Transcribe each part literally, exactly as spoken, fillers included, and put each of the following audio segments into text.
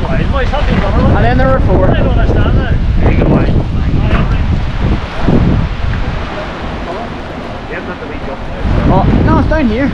And then there were four. I don't understand that. There you go, right. Oh, no, it's down here.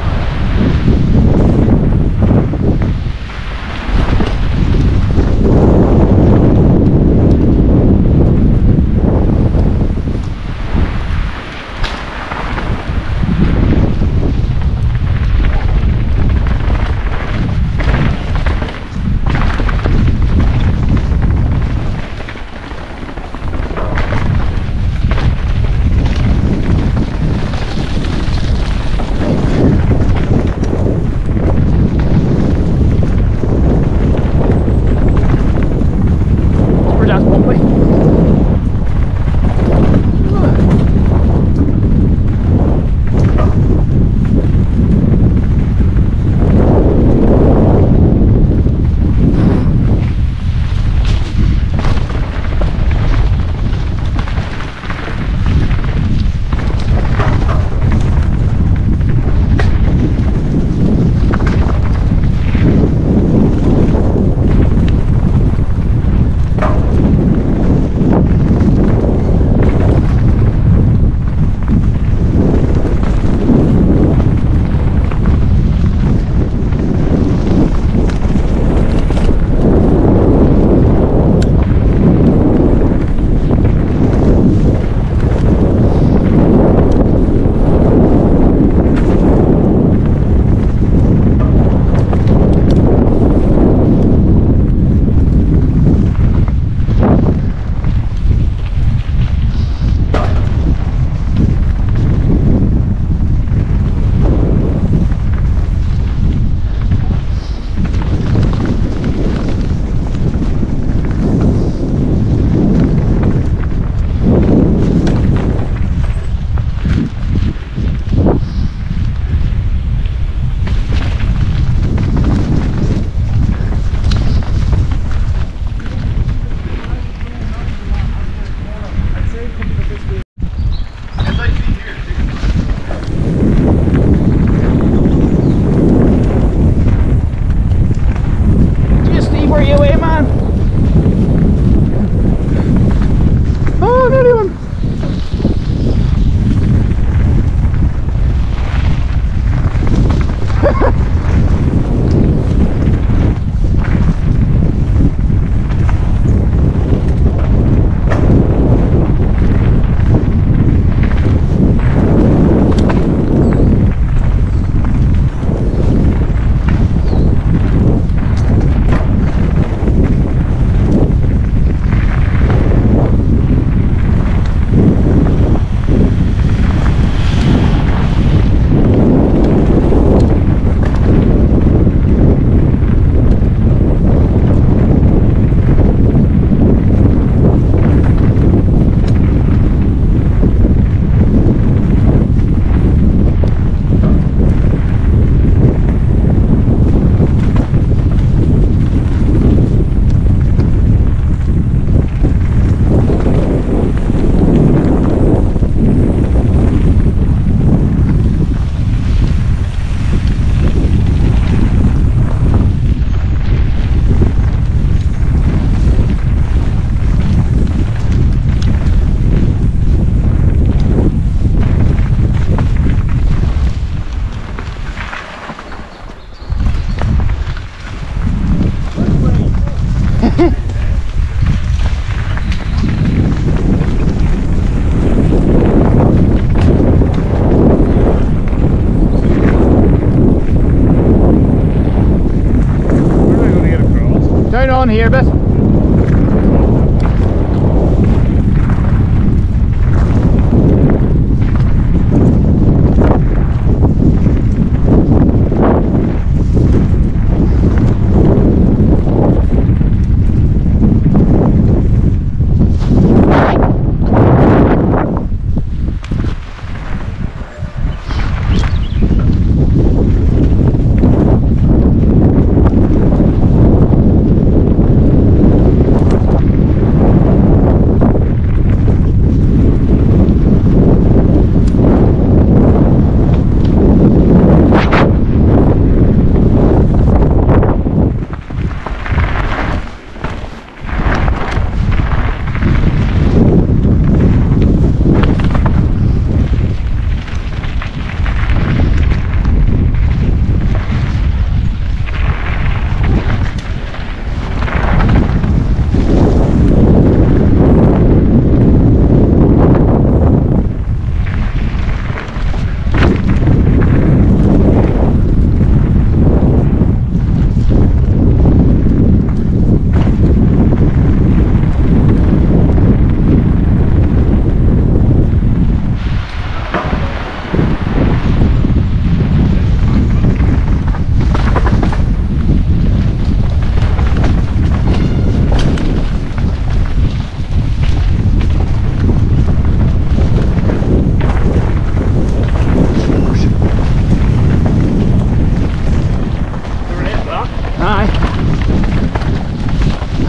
On here a bit.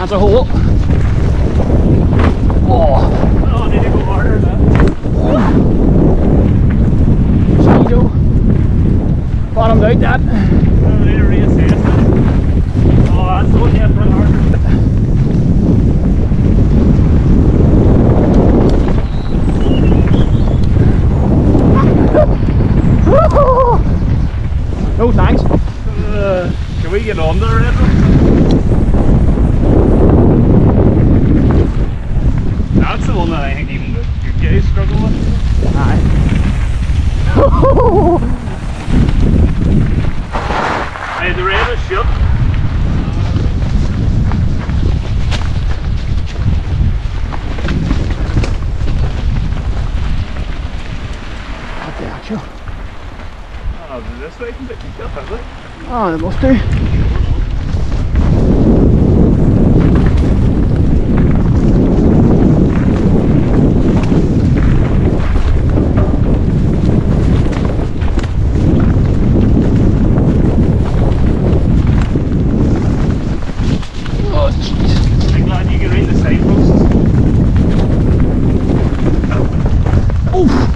That's a hole. Oh. Oh, I need to go harder now. Cheeto. Bottomed out that. I need to reassess it. Oh, that's the one you have to run harder. No thanks. Uh, can we get on the red one? That's the one that I think even the good guys struggle with. Aye. Hey, the red is shut. What the actual? Oh, this way can get picked up, has it? Oh, they must do. Oh, jeez. I'm glad you can read the signposts. Oof.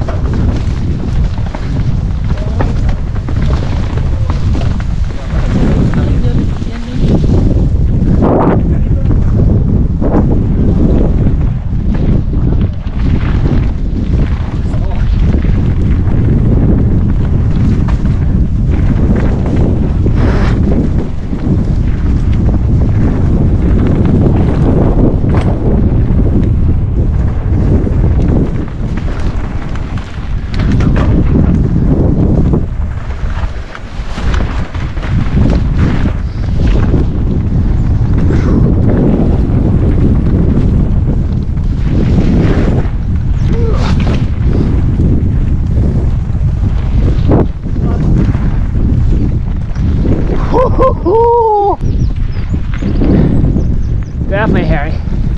Definitely hairy.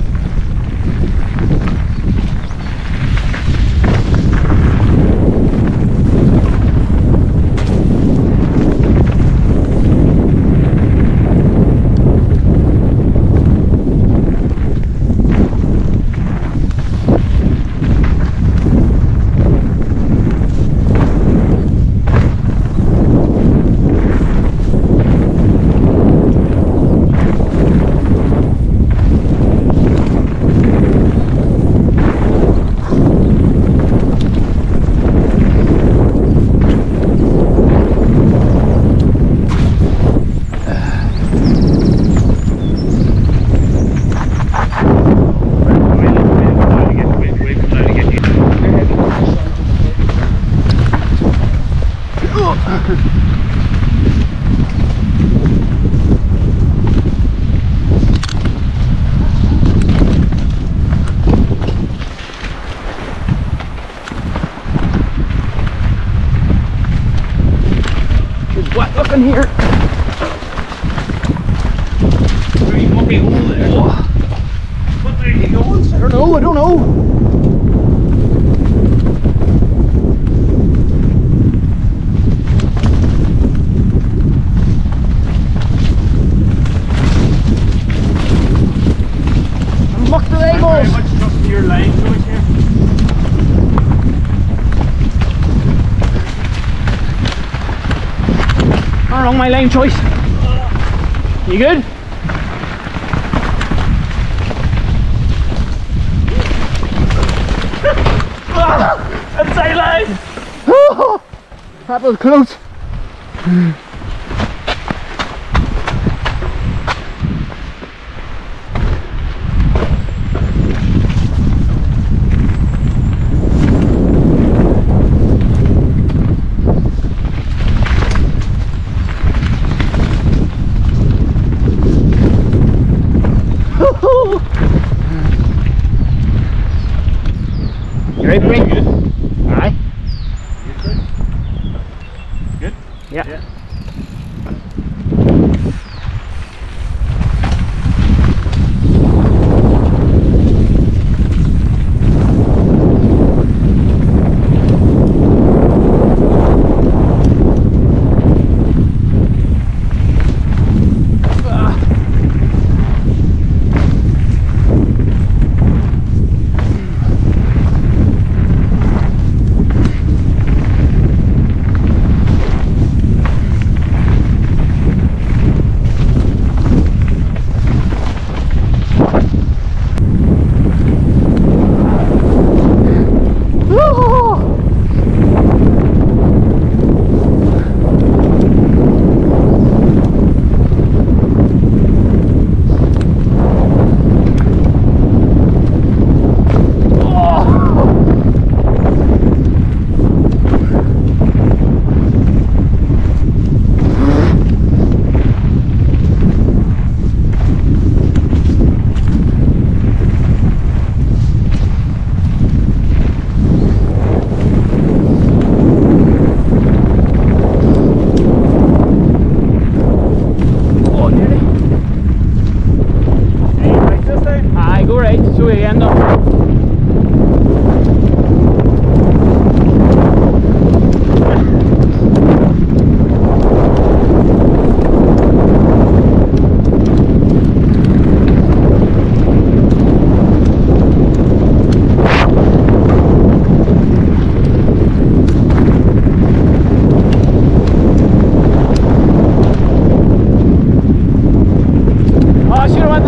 It's wet looking here. Very mucky hole there. Oh, What way are you going, I sir? don't know, I don't know. Look the I'm very labels. much trust your line choice here. Not wrong, my lane choice. You good? Inside line! That was close. You ready for me? Good. Aye. Good? Good? Yeah. Yeah.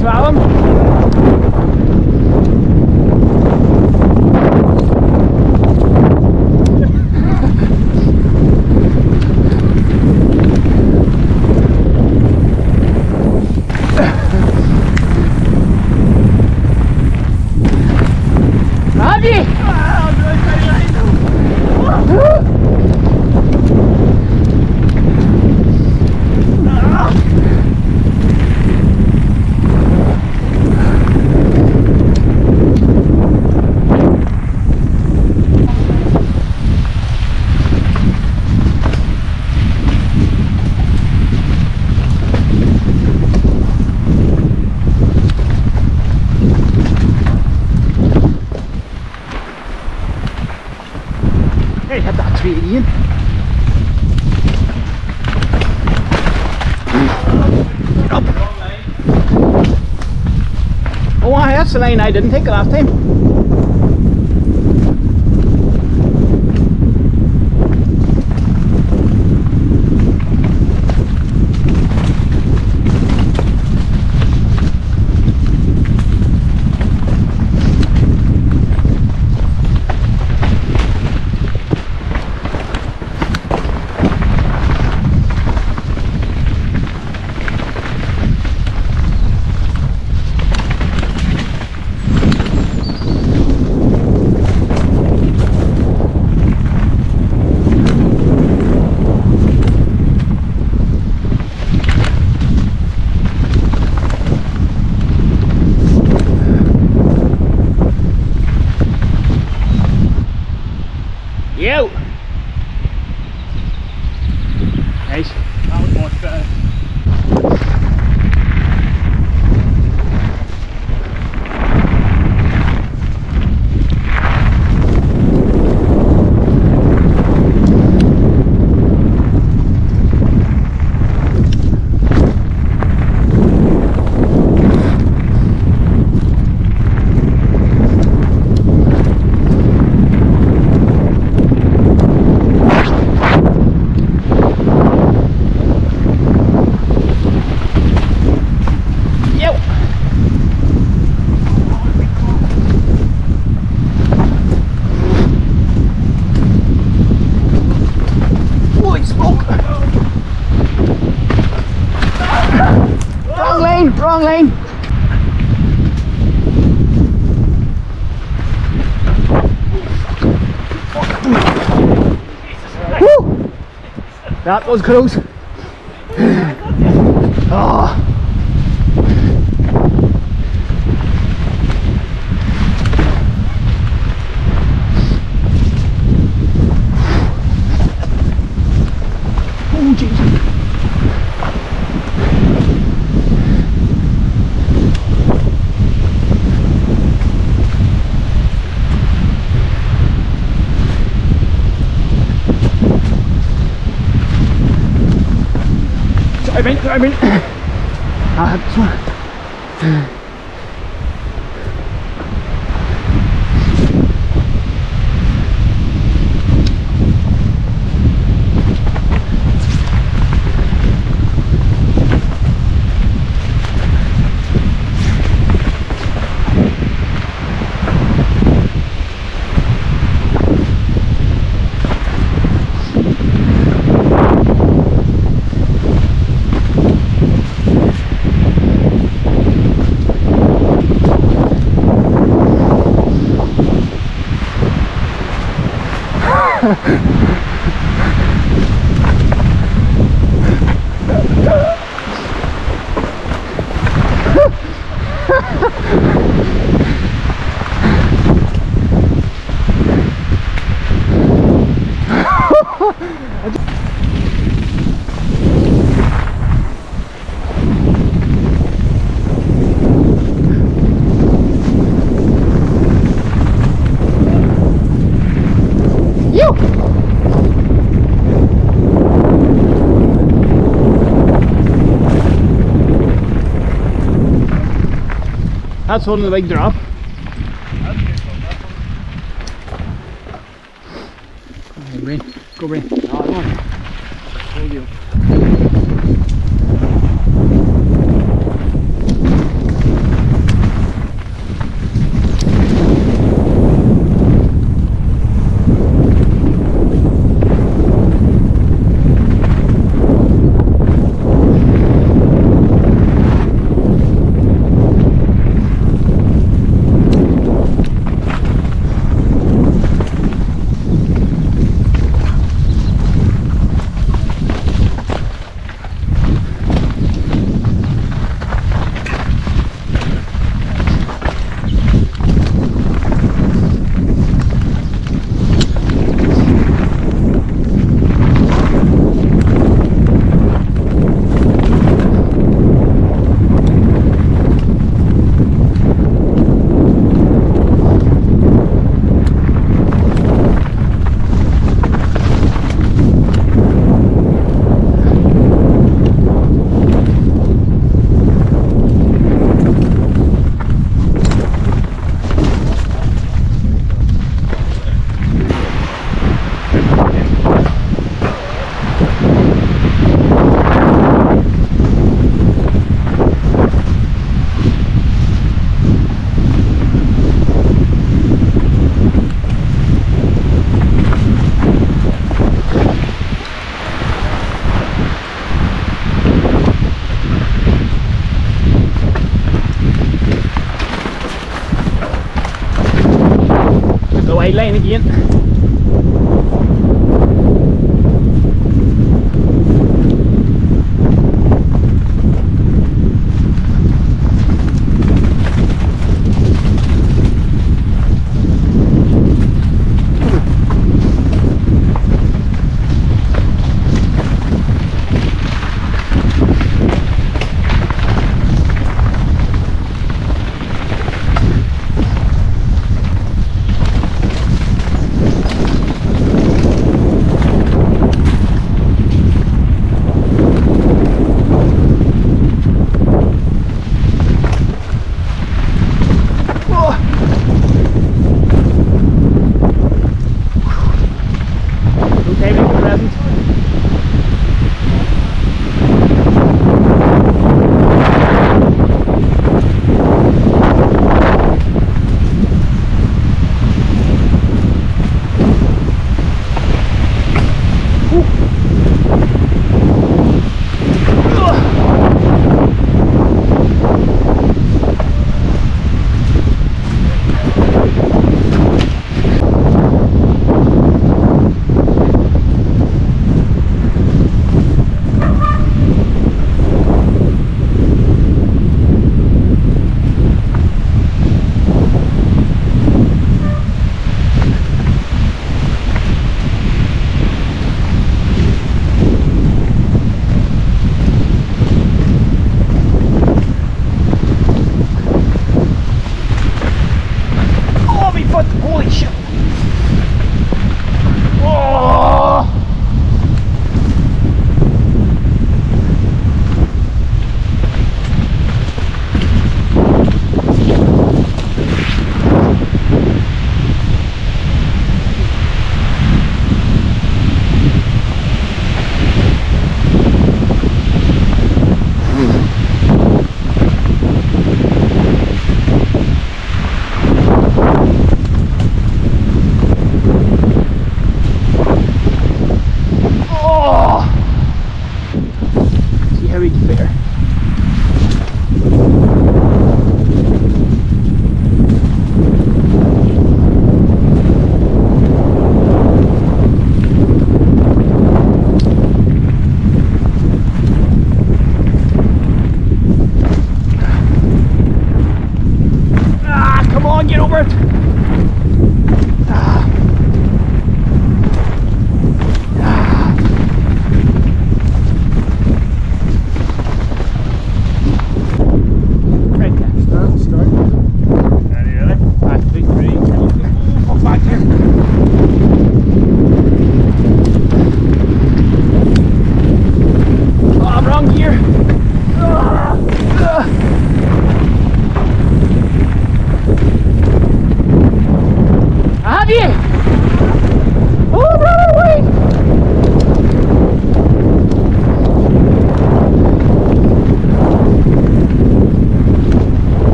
slalom. Hey, hit that tree again. Get up. Oh, aye, that's the line I didn't take the last time. Yo! Nice. That was much better. Wrong lane. Woo! That was close. Oh. Oh, Jesus. I mean, I mean, ah, this one. That's one of the big drop. Go Brain, go Brain. Oh, come on. Hold you. igen.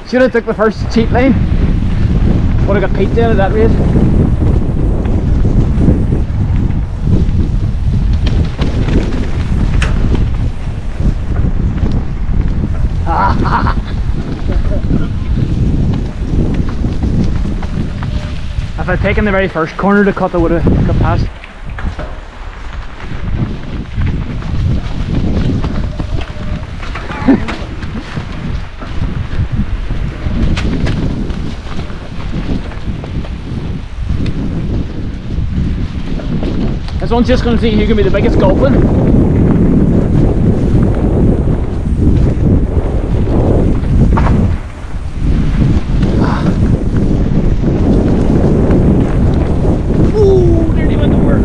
Should have took the first cheap lane. Would have got Pete down at that rate. If I'd taken the very first corner to cut, I would have got past. This one's just going to see who can be the biggest goblin. Ooh, nearly went over.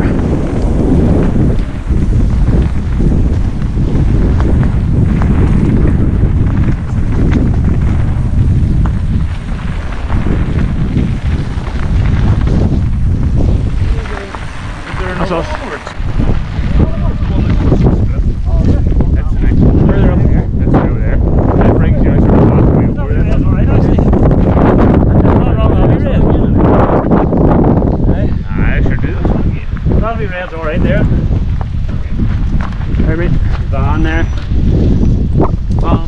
That's us. Further up here. That's over there. That brings you out your pathway over there. That's alright, actually. Not wrong, I'll be red. I sure do. That'll be red's alright there. Right, right. Van there. Van.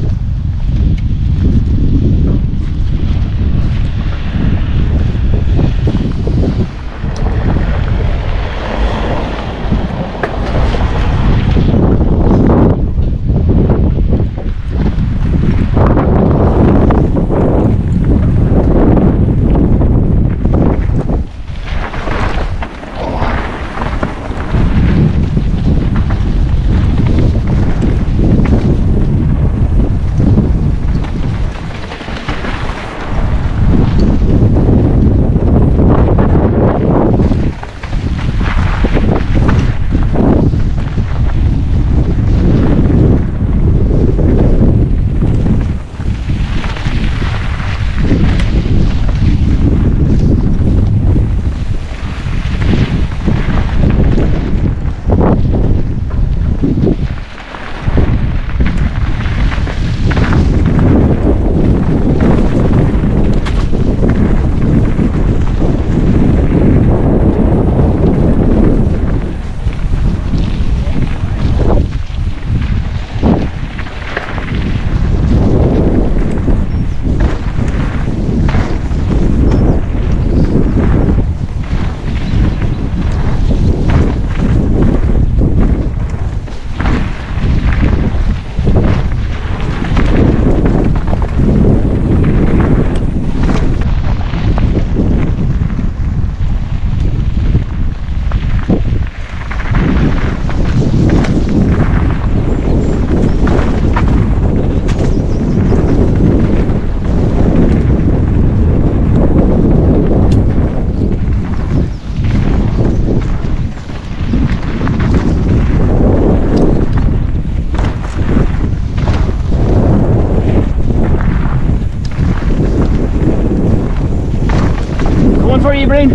For you, Brain.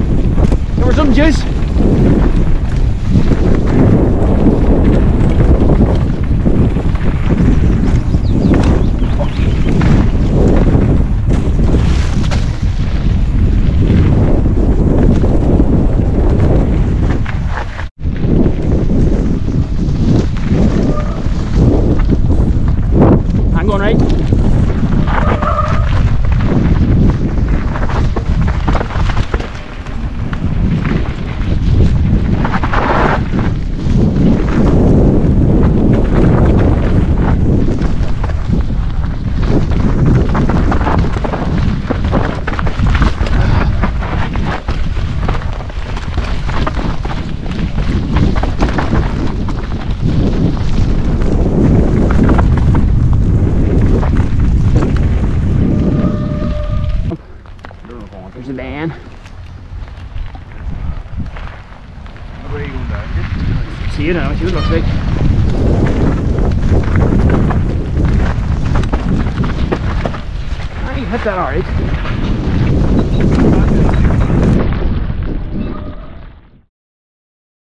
There was some juice. I'm going right. There's a van. Where are you going down here? See you now, see what it looks like. I hit that alright.